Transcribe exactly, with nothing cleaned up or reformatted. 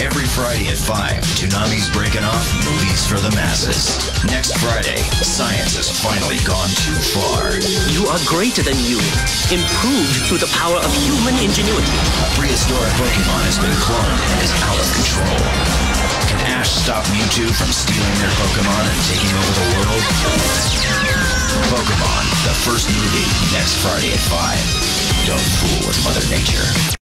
Every Friday at five, Toonami's breaking off movies for the masses. Next Friday, science has finally gone too far. You are greater than you, improved through the power of human ingenuity. A prehistoric Pokemon has been cloned and is out of control. Can Ash stop Mewtwo from stealing their Pokemon and taking over the world? Pokemon, the first movie, next Friday at five. Don't fool with Mother Nature.